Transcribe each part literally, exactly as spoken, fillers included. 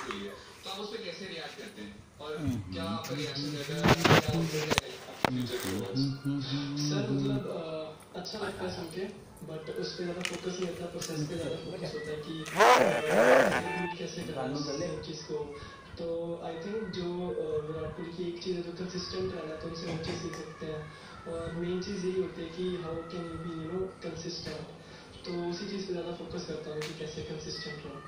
के लिए, तो आप उस पे कैसे रिएक्ट करते हैं और क्या आपका रिएक्शन रहेगा? सर मतलब अच्छा लगता है सुन के, बट उस पर ज़्यादा फोकस नहीं होता, प्रोसेस पे ज़्यादा फोकस होता है कि कैसे करना है चीज़ को। तो आई थिंक जो विराट कोहली की एक चीज़ है जो कंसिस्टेंट रहना है, तो उनसे वो चीज़ सीख सकते हैं। और मेन चीज़ यही होती है कि how can you be you know consistent, तो उसी चीज़ पे ज़्यादा फोकस करता हूँ कि कैसे कंसिस्टेंट रहो।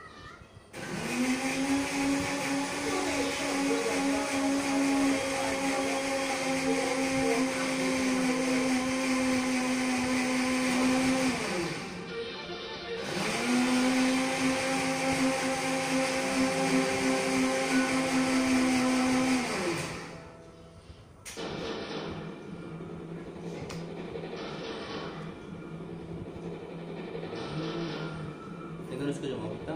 उसको जमा करता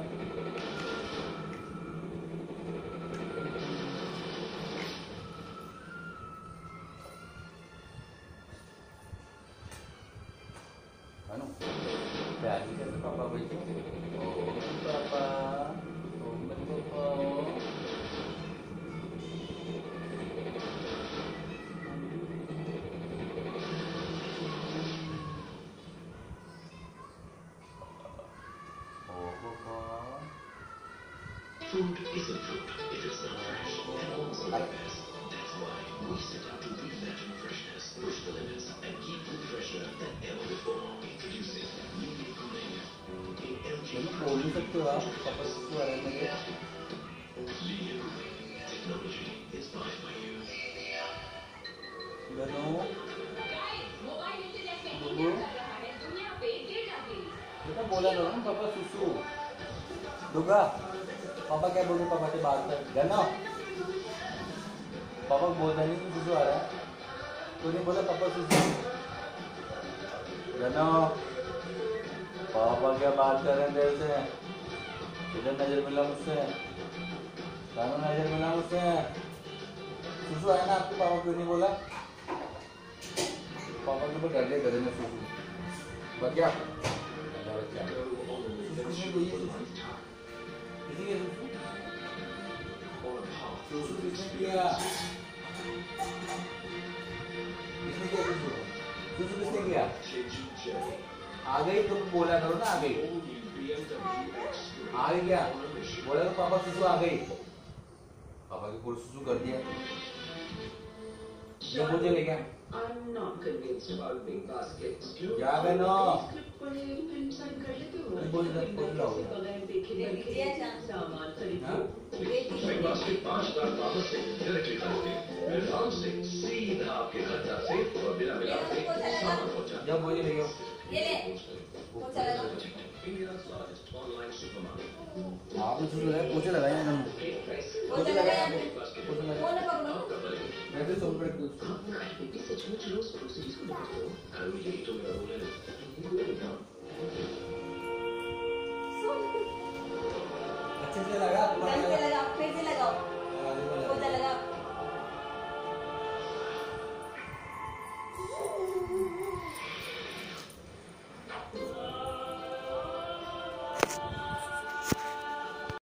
अनु प्यार ही करते पापा भाई ओ पापा ओ मेरे पापा Food isn't food if it's not fresh and also the best. That's why we set out to reimagine freshness, push the limits, and keep food fresher than ever before. Introducing new Gourmet in L G. बोल नहीं सकते हो आप पापा को आ रहे हैं Technology inspired by you. गनो बेटा बोला करो ना पापा सुसु दुर्गा पापा क्या बोल रहे पापा से बात कर गनो पापा बोलता नहीं सुसु आ रहा है तो नहीं बोला पापा सुसु गनो पापा क्या बात कर रहे हैं देर से इधर नजर मिला मुझसे कानून नजर मिला मुझसे सुसु आया ना आपके पापा क्यों नहीं बोला पापा के ऊपर डर गए गधे में सुसु बच गया बच्चा सुसु किसी के सुसु सुसु किसने किया किसने किया सुसु सुसु किसने किया आ गई तो बोला करो ना आ गई आ गई क्या बोला तो पापा सुसु आ गई पापा के पूरे सुसु कर दिया ये मुझे ले गया I'm not convinced about big baskets. क्या बनो बोल सामान खरीदो। बिग बास्केट पाँच लाख वापस से डायरेक्टली खरीदे। प्लेटफॉर्म से सीधा आपके खाता से और बिना मिलावट के सामान पहुंचा। जब मुझे ले गया ये ले वो चला लो India's largest online supermarket. आपने सुसु लगाया पोछे लगाए हैं हम पोछे लगाया पोछे लगाया वो ना पकड़ो मैं भी सोच पड़े कुछ ये सचमुच रोज ग्रोसरीज को देखते हो? अरे यही तो मेरा रोल है। अच्छे से लगा ढंग से लगाओ फिर से लगाओ पोछा लगाओ